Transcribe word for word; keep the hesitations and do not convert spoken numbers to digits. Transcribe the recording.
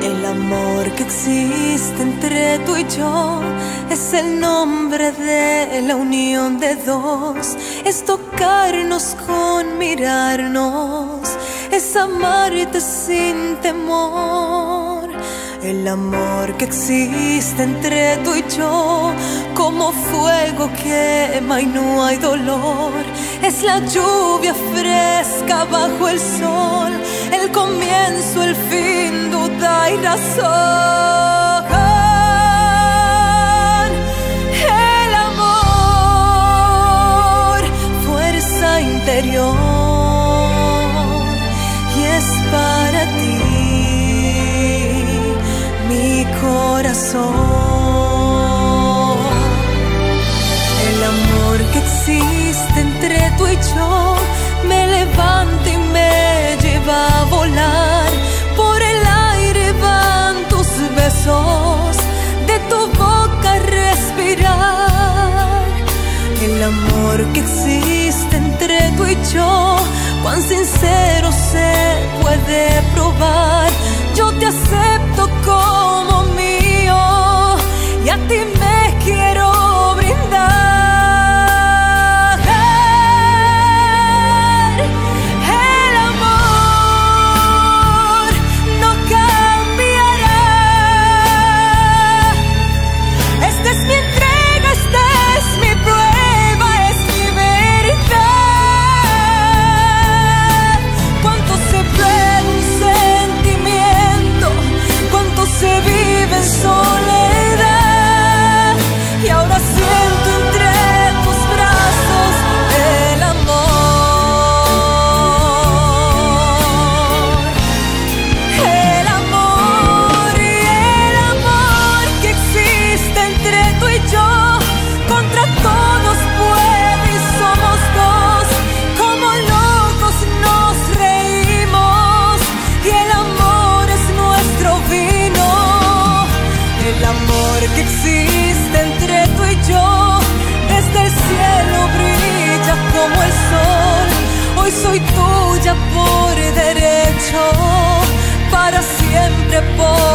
El amor que existe entre tú y yo es el nombre de la unión de dos. Es tocarnos con mirarnos, es amarte sin temor. El amor que existe entre tú y yo, como fuego quema y no hay dolor. Es la lluvia fresca bajo el sol, el comienzo, el fin, duda y razón. El amor, fuerza interior, y es para ti mi corazón. El amor que existe entre tú y yo me levanta y me lleva a volar. Por el aire van tus besos, de tu boca respirar. El amor que existe entre tú y yo, cuán sincero se puede probar. Yo te acepto como mío y a ti me quiero brindar. El amor no cambiará. Esta es mi entrega, esta es mi prueba, es mi verdad. Cuánto se puede un sentimiento, cuánto se vive en soledad, y ahora siento entre tus brazos el amor. El amor y el amor que existe entre tú y yo, contra todos puede y somos dos. Como locos nos reímos y el amor es nuestro vino. El amor que existe entre tú y yo, desde el cielo brilla como el sol. Hoy soy tuya por derecho, para siempre por